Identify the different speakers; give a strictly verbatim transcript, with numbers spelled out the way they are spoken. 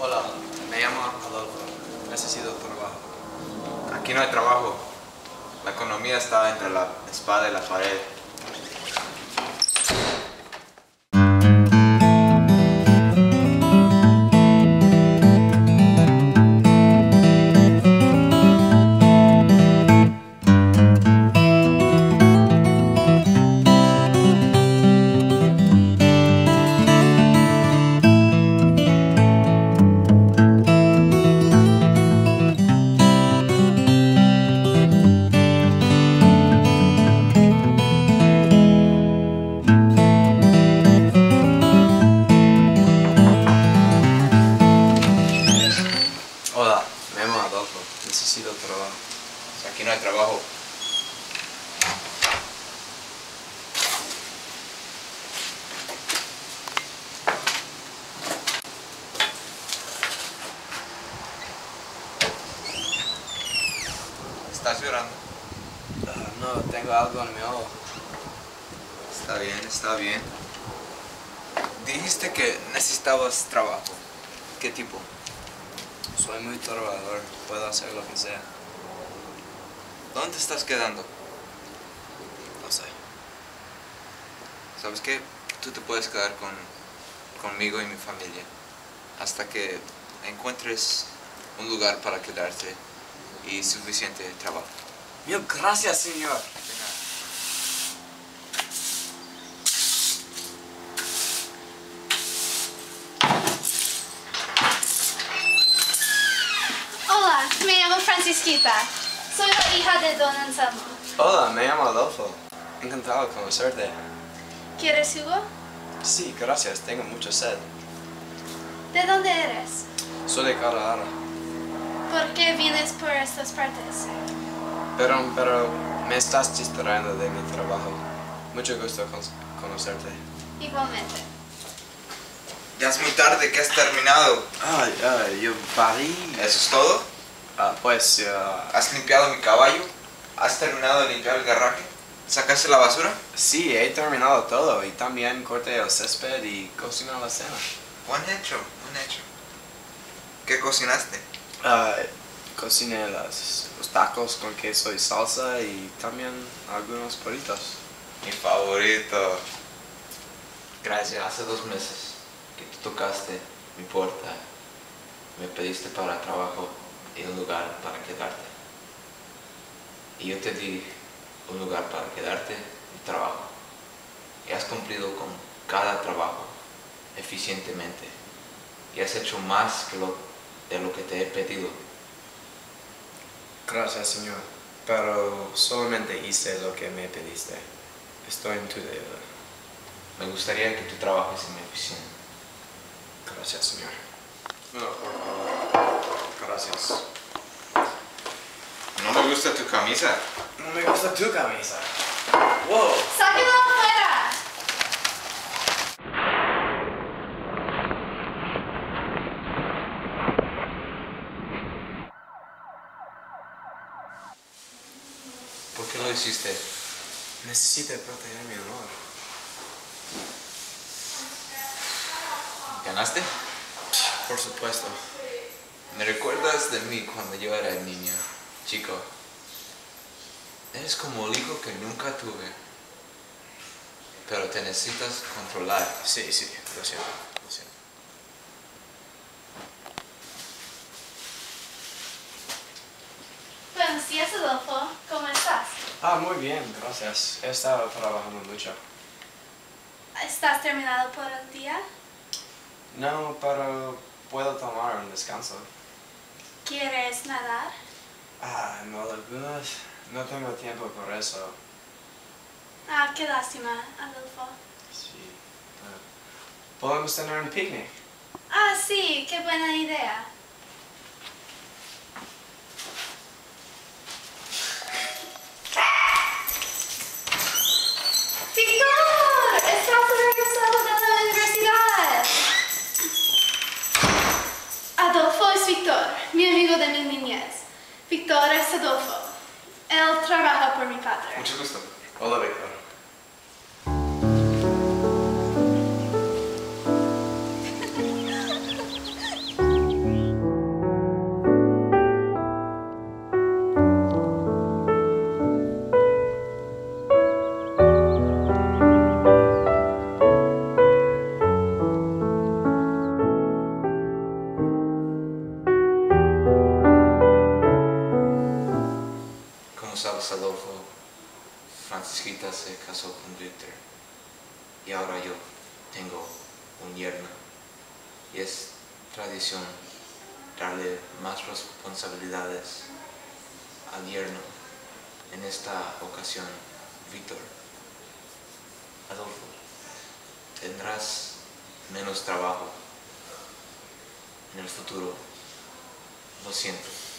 Speaker 1: Hola, me llamo Adolfo. Necesito trabajo. Aquí no hay trabajo. La economía está entre la espada y la pared. Hola, me llamo Adolfo. Necesito trabajo. Aquí no hay trabajo. ¿Estás llorando?
Speaker 2: Uh, no, tengo algo en mi ojo.
Speaker 1: Está bien, está bien. Dijiste que necesitabas trabajo. ¿Qué tipo?
Speaker 2: Soy muy trabajador, puedo hacer lo que sea.
Speaker 1: ¿Dónde te estás quedando?
Speaker 2: No sé.
Speaker 1: ¿Sabes qué? Tú te puedes quedar con, conmigo y mi familia hasta que encuentres un lugar para quedarte y suficiente trabajo.
Speaker 2: Mil gracias, señor.
Speaker 3: Hola, me llamo Francisquita. Soy la hija de Don Anselmo.
Speaker 2: Hola, me llamo Adolfo. Encantado de conocerte.
Speaker 3: ¿Quieres jugo?
Speaker 2: Sí, gracias, tengo mucha sed.
Speaker 3: ¿De dónde eres?
Speaker 2: Soy de Guadalajara.
Speaker 3: ¿Por qué vienes por estas partes?
Speaker 2: Pero, pero me estás distrayendo de mi trabajo. Mucho gusto con conocerte.
Speaker 3: Igualmente.
Speaker 1: Ya es muy tarde, ¿qué has terminado?
Speaker 2: Ay, ay, yo parí.
Speaker 1: ¿Eso es todo?
Speaker 2: Ah, pues, ya...
Speaker 1: ¿Has limpiado mi caballo? ¿Has terminado de limpiar el garaje? ¿Sacaste la basura?
Speaker 2: Sí, he terminado todo y también corté el césped y cociné la cena.
Speaker 1: Buen hecho, buen hecho. ¿Qué cocinaste?
Speaker 2: Ah, cociné las, los tacos con queso y salsa y también algunos burritos.
Speaker 1: Mi favorito.
Speaker 4: Gracias. Hace dos meses que tú tocaste mi puerta, me pediste para trabajo y un lugar para quedarte. Y yo te di un lugar para quedarte y trabajo. Y has cumplido con cada trabajo eficientemente. Y has hecho más que lo, de lo que te he pedido.
Speaker 2: Gracias, señor, pero solamente hice lo que me pediste. Estoy en tu deuda.
Speaker 4: Me gustaría que tú trabajes en mi oficina.
Speaker 2: Gracias, señor. No, por favor. Gracias.
Speaker 1: No me gusta tu camisa.
Speaker 2: No me gusta tu camisa. Wow.
Speaker 3: ¡Sáquenlo afuera!
Speaker 4: ¿Por qué lo hiciste?
Speaker 2: Necesito proteger mi honor.
Speaker 4: ¿Ganaste?
Speaker 2: Por supuesto.
Speaker 4: ¿Me recuerdas de mí cuando yo era niño, chico? Eres como el hijo que nunca tuve, pero te necesitas controlar.
Speaker 2: Sí, sí, lo siento, lo siento.
Speaker 3: Buenos días, Adolfo. ¿Cómo estás?
Speaker 2: Ah, muy bien, gracias. He estado trabajando mucho.
Speaker 3: ¿Estás terminado por el día?
Speaker 2: No, pero puedo tomar un descanso.
Speaker 3: ¿Quieres nadar?
Speaker 2: Ah, no, lagunas. No tengo tiempo por eso.
Speaker 3: Ah, qué lástima, Adolfo.
Speaker 2: Sí. Ah, ¿podemos tener un picnic?
Speaker 3: Ah, sí, qué buena idea. ¡Víctor! ¡Estás regresado de la universidad! Adolfo es Víctor, mi amigo de mi niñez. Víctor es Adolfo. Él trabaja por mi padre.
Speaker 1: Mucho gusto.
Speaker 2: Hola, Víctor.
Speaker 4: sabes, Adolfo, Francisquita se casó con Víctor y ahora yo tengo un yerno y es tradición darle más responsabilidades al yerno. En esta ocasión, Víctor, Adolfo, tendrás menos trabajo en el futuro. Lo siento.